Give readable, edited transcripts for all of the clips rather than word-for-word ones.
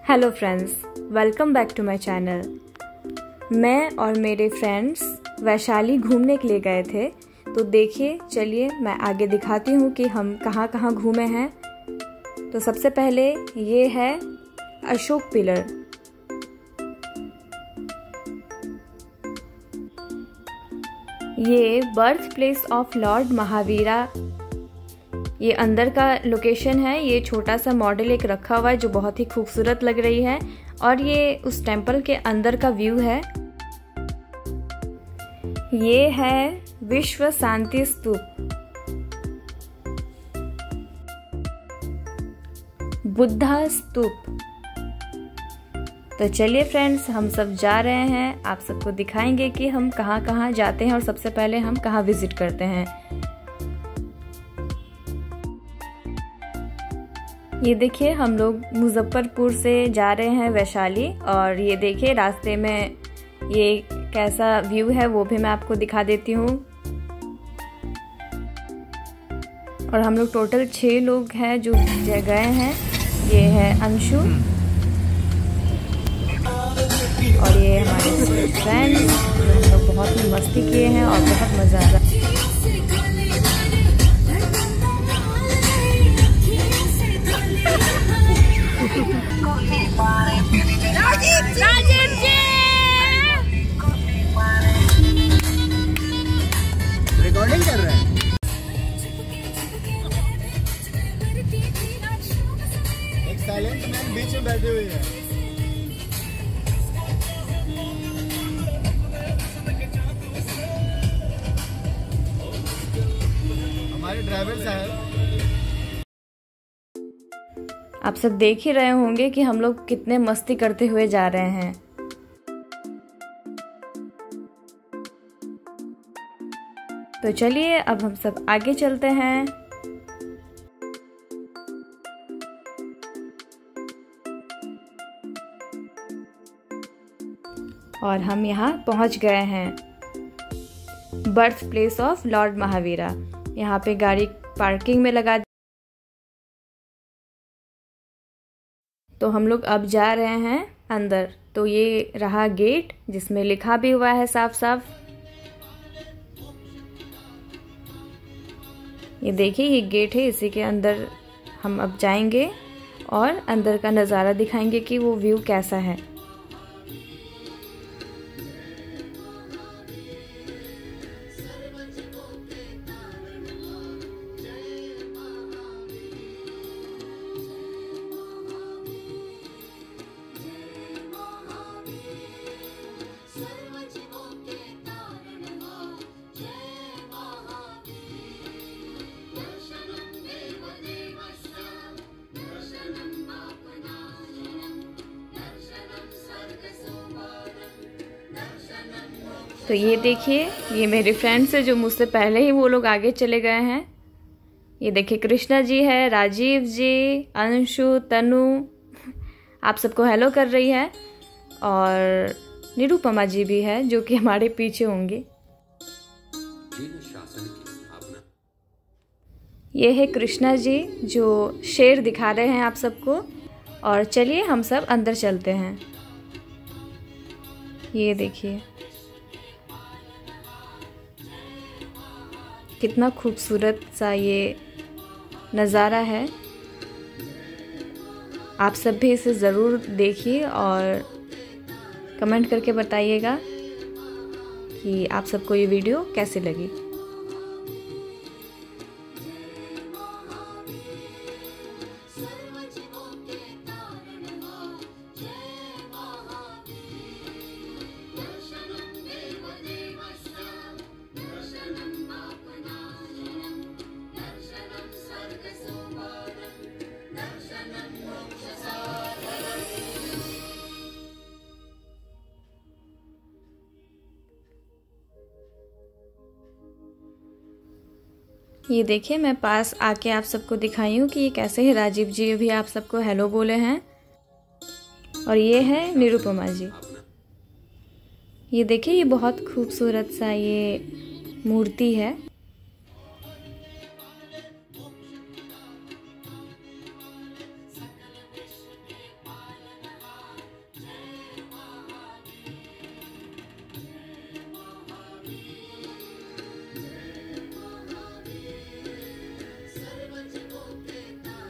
Hello friends, welcome back to my channel. मैं और मेरे फ्रेंड्स वैशाली घूमने के लिए गए थे, तो देखिए चलिए मैं आगे दिखाती हूँ कि हम कहाँ कहाँ घूमे हैं। तो सबसे पहले ये है अशोक पिलर। ये birth place of lord Mahavira, ये अंदर का लोकेशन है। ये छोटा सा मॉडल एक रखा हुआ है जो बहुत ही खूबसूरत लग रही है, और ये उस टेम्पल के अंदर का व्यू है। ये है विश्व शांति स्तूप, बुद्धा स्तूप। तो चलिए फ्रेंड्स, हम सब जा रहे हैं, आप सबको दिखाएंगे कि हम कहाँ कहाँ जाते हैं और सबसे पहले हम कहाँ विजिट करते हैं। ये देखिए हम लोग मुजफ्फरपुर से जा रहे हैं वैशाली, और ये देखिए रास्ते में ये कैसा व्यू है वो भी मैं आपको दिखा देती हूँ। और हम लोग टोटल 6 लोग हैं जो गए हैं। ये है अंशु और ये हमारे फ्रेंड्स, हम लोग बहुत ही मस्ती किए हैं और बहुत मजा आ रहा है। राजीव जी रिकॉर्डिंग कर रहे हैं। एक साइलेंट मैन बीच में बैठे हुए हैं। हमारे ड्राइवर साहब, आप सब देख ही रहे होंगे कि हम लोग कितने मस्ती करते हुए जा रहे हैं। तो चलिए अब हम सब आगे चलते हैं। और हम यहाँ पहुँच गए हैं, birth place of lord Mahavira. यहाँ पे गाड़ी पार्किंग में लगा, तो हम लोग अब जा रहे हैं अंदर। तो ये रहा गेट जिसमें लिखा भी हुआ है साफ साफ। ये देखिए ये गेट है, इसी के अंदर हम अब जाएंगे और अंदर का नज़ारा दिखाएंगे कि वो व्यू कैसा है। तो ये देखिए ये मेरे फ्रेंड्स है जो मुझसे पहले ही वो लोग आगे चले गए हैं। ये देखिए कृष्णा जी है, राजीव जी, अंशु, तनु, आप सबको हेलो कर रही है, और निरुपमा जी भी है जो कि हमारे पीछे होंगे। ये है कृष्णा जी जो शेर दिखा रहे हैं आप सबको। और चलिए हम सब अंदर चलते हैं। ये देखिए कितना खूबसूरत सा ये नज़ारा है। आप सब भी इसे ज़रूर देखिए और कमेंट करके बताइएगा कि आप सबको ये वीडियो कैसी लगी। ये देखिए मैं पास आके आप सबको दिखाई हूँ कि ये कैसे है। राजीव जी भी आप सबको हेलो बोले हैं, और ये है निरुपमा जी। ये देखिए ये बहुत खूबसूरत सा ये मूर्ति है।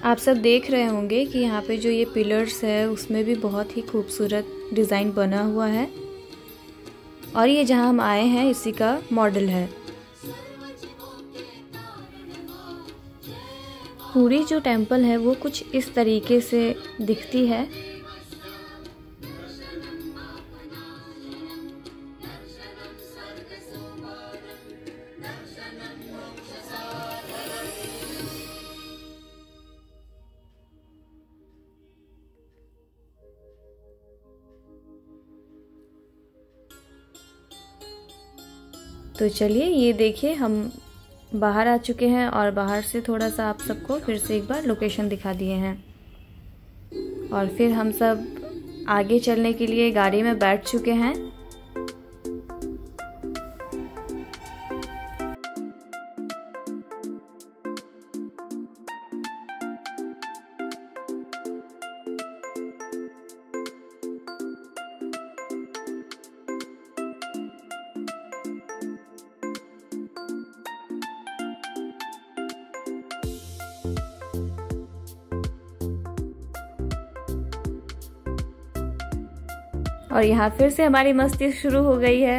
आप सब देख रहे होंगे कि यहाँ पे जो ये पिलर्स है उसमें भी बहुत ही खूबसूरत डिज़ाइन बना हुआ है और ये जहाँ हम आए हैं इसी का मॉडल है। पूरी जो टेंपल है वो कुछ इस तरीके से दिखती है। तो चलिए ये देखिए हम बाहर आ चुके हैं और बाहर से थोड़ा सा आप सबको फिर से एक बार लोकेशन दिखा दिए हैं और फिर हम सब आगे चलने के लिए गाड़ी में बैठ चुके हैं। और यहाँ फिर से हमारी मस्ती शुरू हो गई है।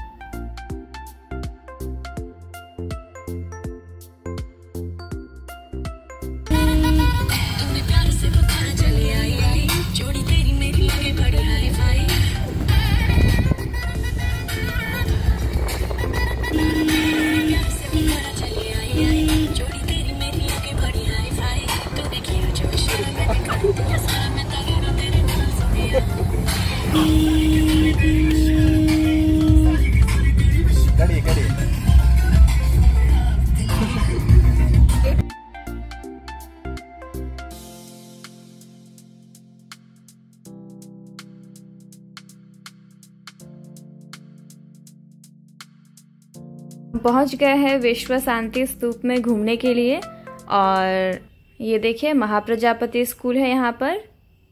पहुंच गए हैं विश्व शांति स्तूप में घूमने के लिए और ये देखिए महाप्रजापति स्कूल है यहाँ पर।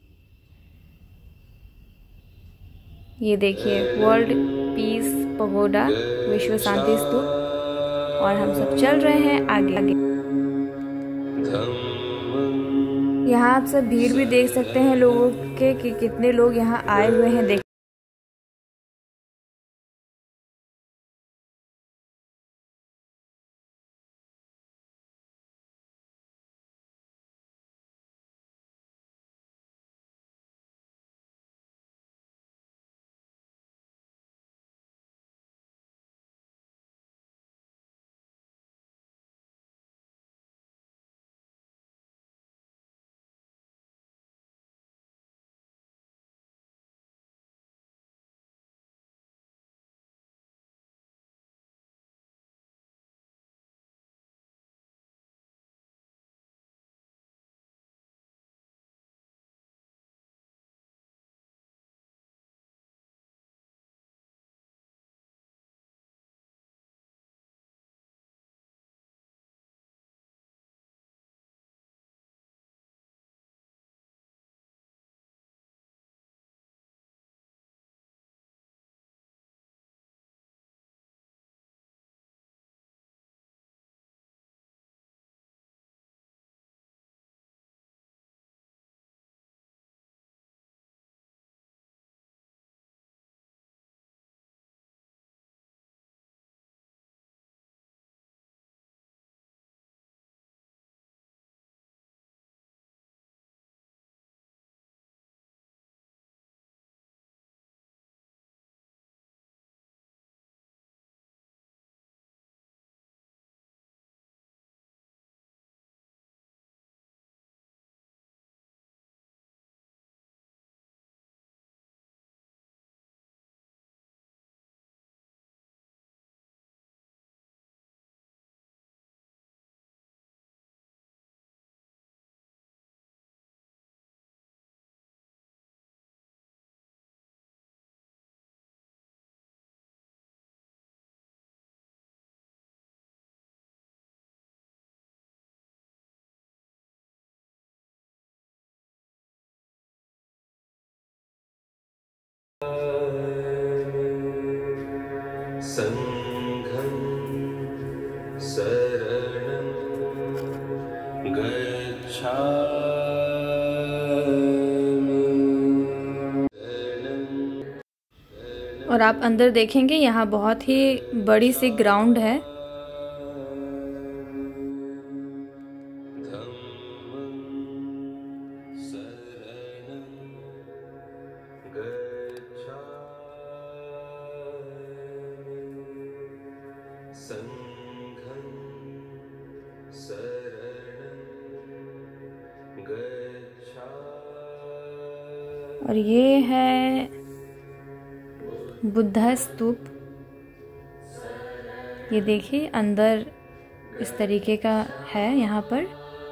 ये देखिए वर्ल्ड पीस पगोडा विश्व शांति स्तूप और हम सब चल रहे हैं आगे आगे। यहाँ आप सब भीड़ भी देख सकते हैं लोगों के कि कितने लोग यहाँ आए हुए हैं देख और आप अंदर देखेंगे यहाँ बहुत ही बड़ी सी ग्राउंड है। और ये है बुद्धा स्तूप। ये देखिए अंदर इस तरीके का है यहाँ पर।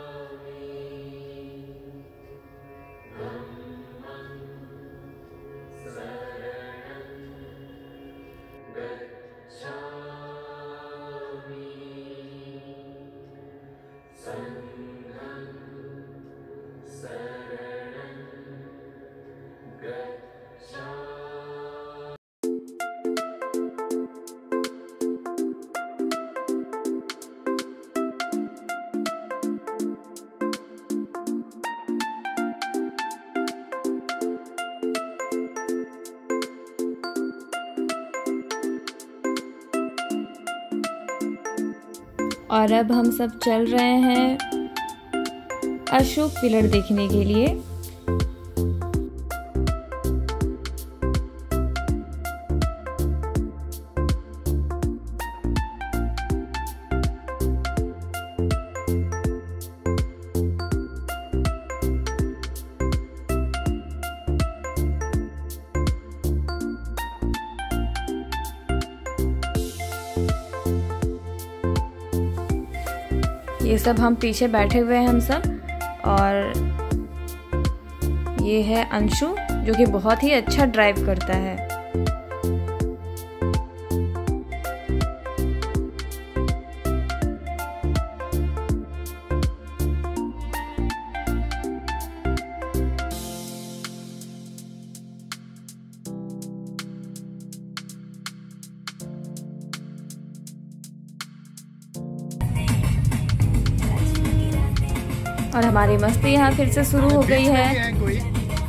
और अब हम सब चल रहे हैं अशोक पिलर देखने के लिए। ये सब हम पीछे बैठे हुए हैं हम सब, और ये है अंशु जो कि बहुत ही अच्छा ड्राइव करता है। और हमारी मस्ती यहाँ फिर से शुरू हो गई है। कोई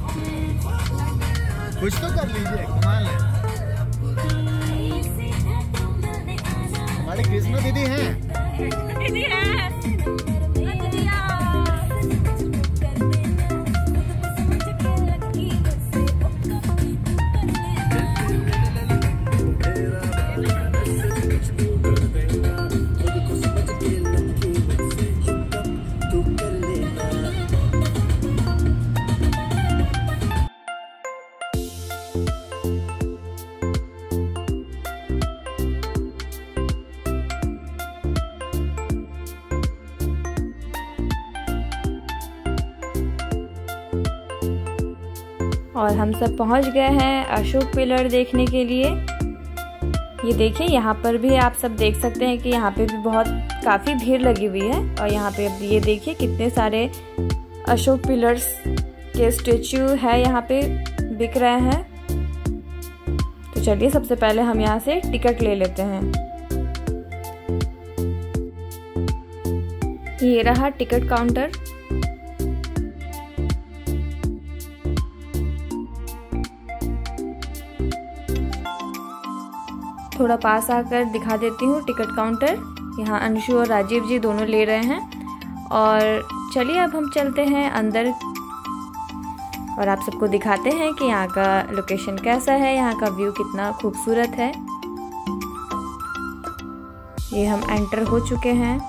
कुछ तो कर लीजिए, कमाल है। हमारे कृष्णा दीदी हैं। दीदी है। और हम सब पहुंच गए हैं अशोक पिलर देखने के लिए। ये देखिए यहाँ पर भी आप सब देख सकते हैं कि यहाँ पे भी काफ़ी भीड़ लगी हुई है। और यहाँ पे अब ये देखिए कितने सारे अशोक पिलर्स के स्टेच्यू है यहाँ पे बिक रहे हैं। तो चलिए सबसे पहले हम यहाँ से टिकट ले लेते हैं। ये रहा टिकट काउंटर। थोड़ा पास आकर दिखा देती हूँ टिकट काउंटर। यहाँ अंशु और राजीव जी दोनों ले रहे हैं। और चलिए अब हम चलते हैं अंदर और आप सबको दिखाते हैं कि यहाँ का लोकेशन कैसा है, यहाँ का व्यू कितना खूबसूरत है। ये हम एंटर हो चुके हैं।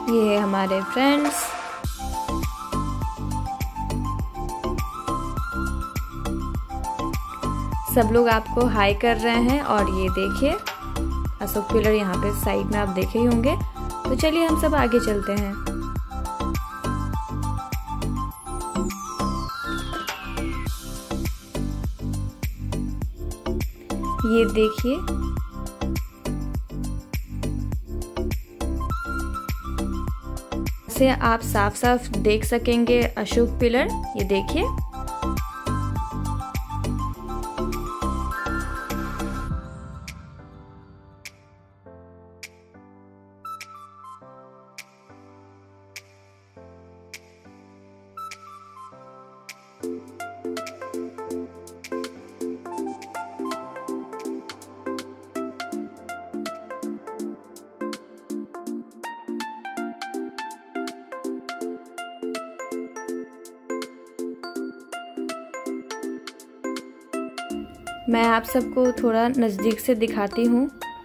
ये है हमारे फ्रेंड्स। सब लोग आपको हाय कर रहे हैं। और ये देखिए अशोक पिलर यहाँ पे साइड में आप देखे ही होंगे। तो चलिए हम सब आगे चलते हैं। ये देखिए से आप साफ साफ देख सकेंगे अशोक पिलर। ये देखिए मैं आप सबको थोड़ा नज़दीक से दिखाती हूँ।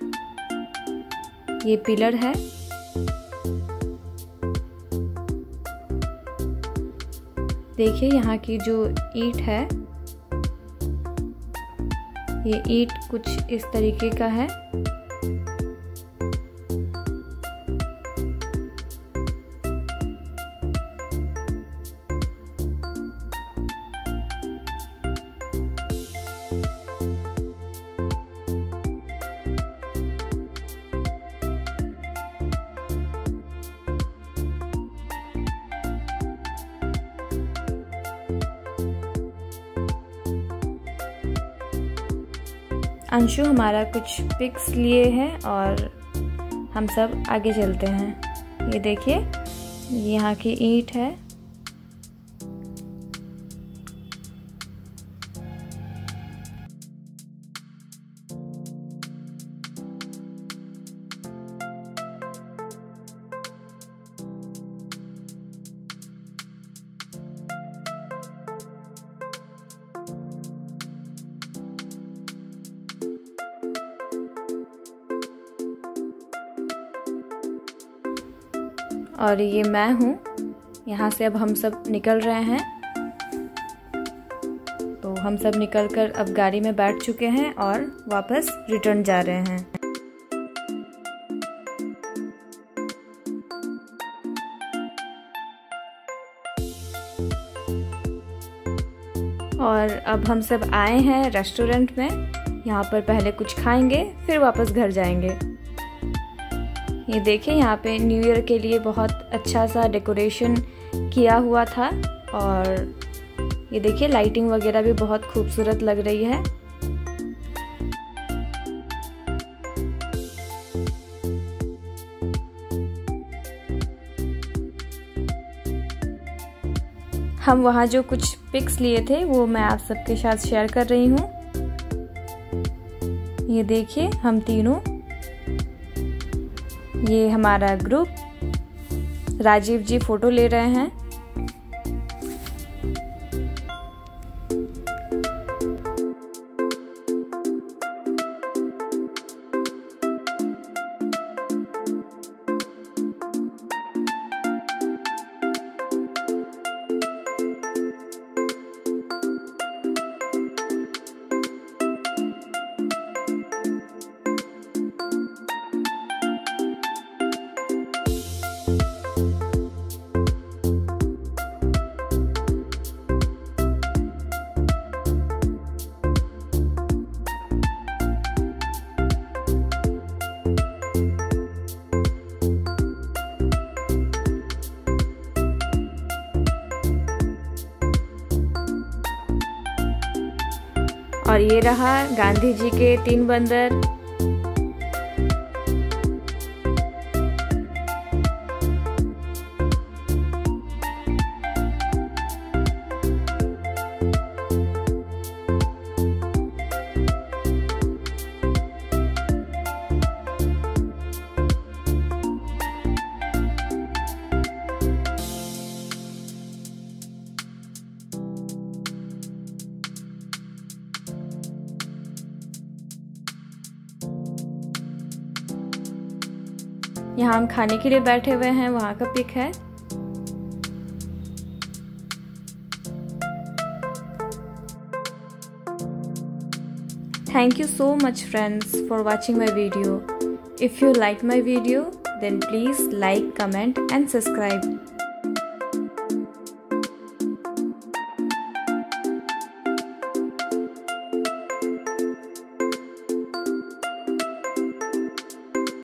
ये पिलर है। देखिए यहाँ की जो ईंट है, ये ईंट कुछ इस तरीके का है। अंशु हमारा कुछ पिक्स लिए हैं और हम सब आगे चलते हैं। ये देखिए यहाँ की ईंट है। और ये मैं हूँ। यहाँ से अब हम सब निकल रहे हैं। तो हम सब निकलकर अब गाड़ी में बैठ चुके हैं और वापस रिटर्न जा रहे हैं। और अब हम सब आए हैं रेस्टोरेंट में। यहाँ पर पहले कुछ खाएंगे फिर वापस घर जाएंगे। ये देखिए यहाँ पे न्यू ईयर के लिए बहुत अच्छा सा डेकोरेशन किया हुआ था। और ये देखिए लाइटिंग वगैरह भी बहुत खूबसूरत लग रही है। हम वहाँ जो कुछ पिक्स लिए थे वो मैं आप सबके साथ शेयर कर रही हूँ। ये देखिए हम तीनों, ये हमारा ग्रुप। राजीव जी फोटो ले रहे हैं। और ये रहा गांधी जी के 3 बंदर। यहाँ हम खाने के लिए बैठे हुए हैं, वहाँ का पिक है। Thank you so much friends for watching my video. If you like my video, then please like, comment and subscribe.